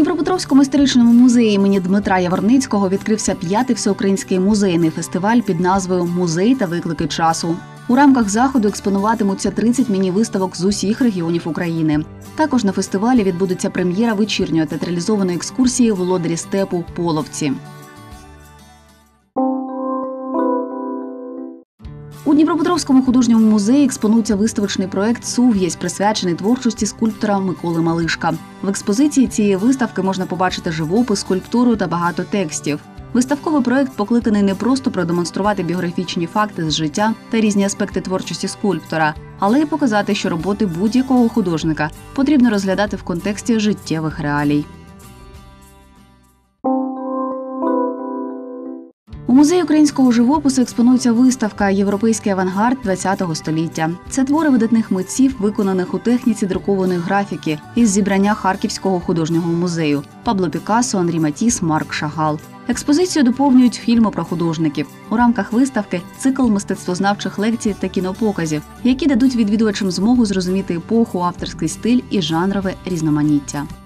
Дніпропетровському історичному музеї імені Дмитра Яворницького відкрився 5-й всеукраїнський музейний фестиваль під назвою «Музей та виклики часу». У рамках заходу експонуватимуться 30 міні-виставок з усіх регіонів України. Також на фестивалі відбудеться прем'єра вечірньої театралізованої екскурсії «Володарі степу. Половці». У Дніпропетровському художньому музеї експонується виставочний проєкт «Сув'язь», присвячений творчості скульптора Миколи Малишка. В експозиції цієї виставки можна побачити живопис, скульптуру та багато текстів. Виставковий проєкт покликаний не просто продемонструвати біографічні факти з життя та різні аспекти творчості скульптора, але й показати, що роботи будь-якого художника потрібно розглядати в контексті життєвих реалій. У музеї українського живопису експонується виставка «Європейський авангард ХХ століття». Це твори видатних митців, виконаних у техніці друкованої графіки із зібрання Харківського художнього музею – Пабло Пікассо, Анрі Матіс, Марк Шагал. Експозицію доповнюють фільми про художників. У рамках виставки – цикл мистецтвознавчих лекцій та кінопоказів, які дадуть відвідувачам змогу зрозуміти епоху, авторський стиль і жанрове різноманіття.